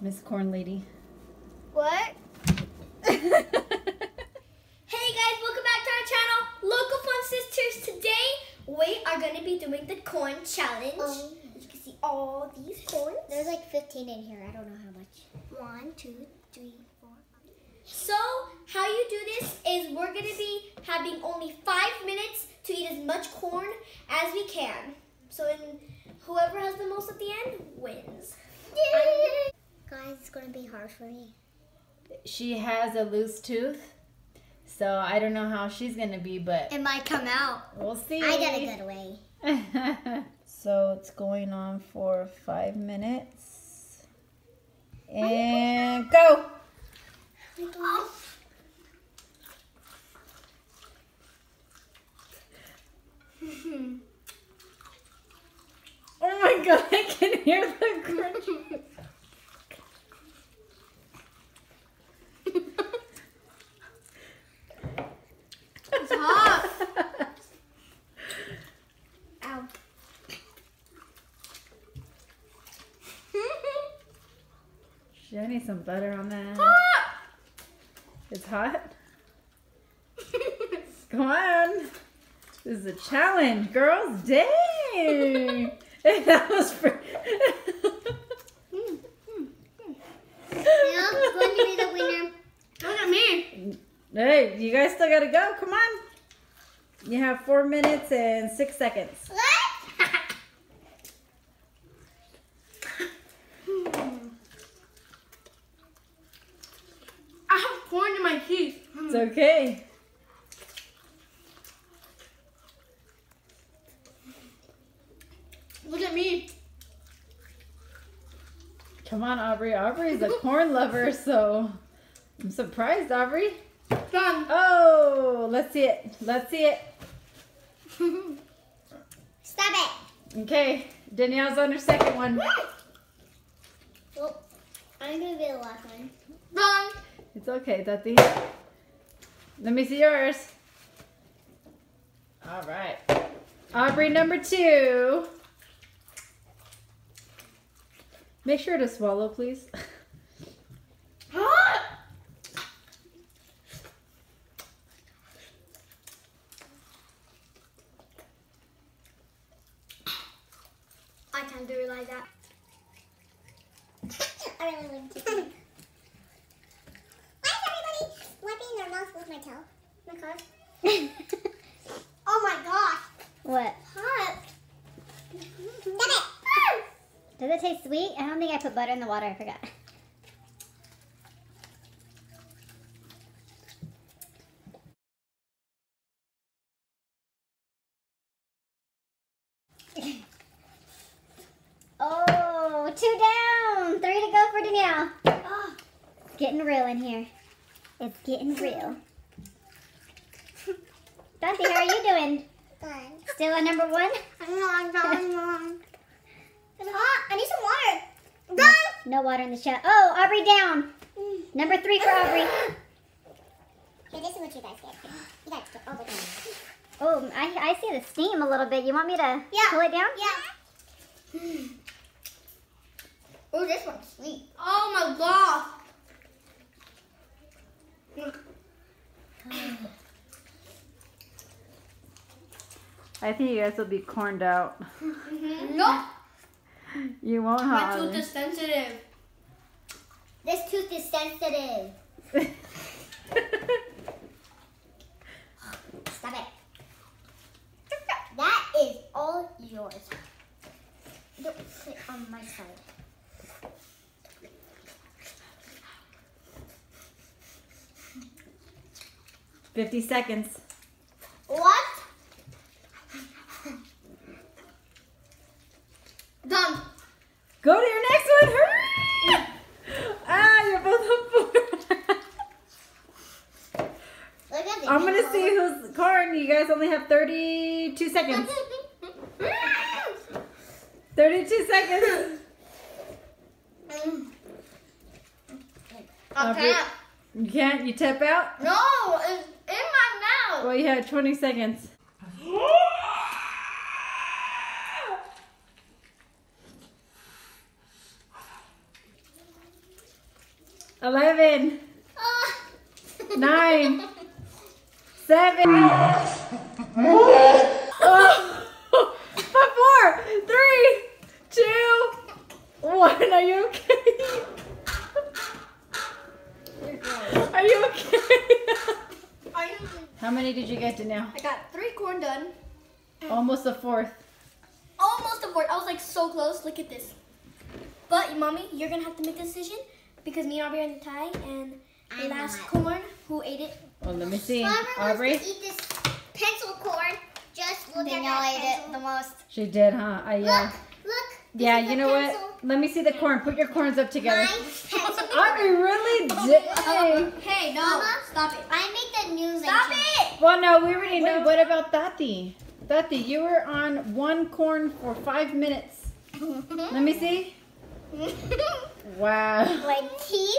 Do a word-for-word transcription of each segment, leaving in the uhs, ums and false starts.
Miss Corn Lady. What? Hey guys, welcome back to our channel, Local Fun Sisters. Today we are going to be doing the corn challenge. Um, As you can see all these corns. There's like fifteen in here. I don't know how much. One, two, three, four, five. So how you do this is we're going to be having only five minutes to eat as much corn as we can. So in, whoever has the most at the end wins. Yay! Guys, it's going to be hard for me. She has a loose tooth, so I don't know how she's gonna be, but it might come out. We'll see. I got a good way. So it's going on for five minutes. And go! Oh. Oh my god, I can hear the crunch. It's hot. Ow. Should I need some butter on that? Hot. It's hot? Come on. This is a challenge, girls. Dang. That was for... Yeah, I'm going to be the winner. Look at me. Hey, you guys still gotta go. Come on. You have four minutes and six seconds. I have corn in my teeth. It's okay. Look at me. Come on, Aubrey. Aubrey's a corn lover, so I'm surprised, Aubrey. Done. Oh, let's see it. Let's see it. Stop it. Okay, Danielle's on her second one. Well, I'm going to be the last one. Done. It's okay, Tati. Let me see yours. All right. Aubrey, number two. Make sure to swallow, please. Hot. I kind of realize that. I really like to drink. Why is everybody wiping their mouth with my toe? Because. Oh my gosh. What? Hot. Stop it. Does it taste sweet? I don't think I put butter in the water. I forgot. Oh, two down. Three to go for Danielle. Oh. It's getting real in here. It's getting real. Dante, how are you doing? Good. Still at number one? I'm not done. It's hot. I need some water. Done. No water in the shot. Oh, Aubrey down. Number three for Aubrey. Here, this is what you guys get. You guys get all the time. Oh, I, I see the steam a little bit. You want me to Yeah. pull it down? Yeah. Oh, this one's sweet. Oh my god. I think you guys will be corned out. Mm-hmm. No. You won't, huh? My tooth Aubrey? is sensitive. This tooth is sensitive. Stop it. That is all yours. Don't sit on my side. Fifty seconds. What? Done. Go to your next one. Hurry! Ah, you're both on four. Look at the I'm gonna see who's corn. You guys only have thirty-two seconds. thirty-two seconds. I Aubrey, can't. You can't? You tap out? No, it's in my mouth. Well, you have twenty seconds. eleven, Ah. nine, seven, oh, four, three, two, one. Are you okay? Are you okay? Are you? How many did you get to now? I got three corn done. Almost a fourth. Almost a fourth. I was like so close. Look at this. But mommy, you're gonna have to make a decision because me and Aubrey are in the tie, and the I'm last not. corn, who ate it? Well, let me see. Whoever Aubrey? wants to eat this pencil corn, just look at Danielle that ate it pencil. the most. She did, huh? I, yeah. Look, look. this Yeah, is you the know pencil. what? Let me see the corn. Put your corns up together. My pencil Aubrey, corn. really did. Hey, no, Mama? stop it. I make the news. Stop engine. it! Well, no, we already know. What about Tati? Tati, you were on one corn for five minutes. Let me see. Wow. My teeth.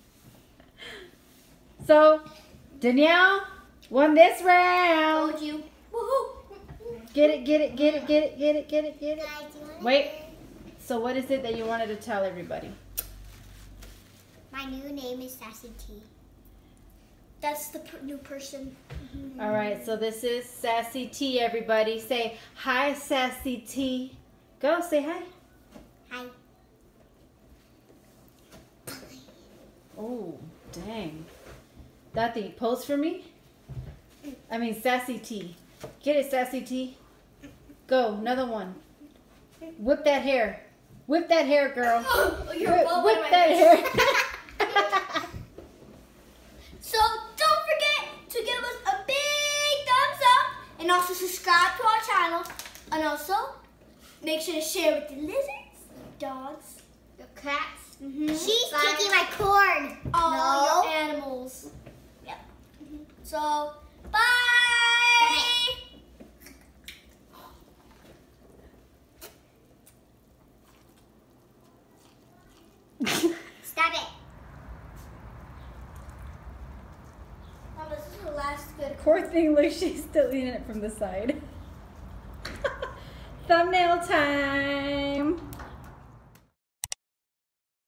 So, Danielle won this round. Told you. Woohoo! Get it, get it, get it, get it, get it, get it, get it. Guys, you wanna Wait. hear? So, what is it that you wanted to tell everybody? My new name is Sassy T. That's the per- new person. All right, so this is Sassy T, everybody. Say hi, Sassy T. Go, say hi. Hi. Oh, dang. Tati, pose for me. I mean, Sassy T. Get it, Sassy T. Go, another one. Whip that hair. Whip that hair, girl. Oh, you're Whip, well whip out of my that face. hair. So don't forget to give us a big thumbs up and also subscribe to our channel. And also make sure to share with the lizards, dogs, The cats. mm-hmm. She's taking my corn. all No. your animals. Yep. Mhm. So bye. Stop it. Mom, this is the last good. Poor thing, look, she's still eating it from the side. Thumbnail time.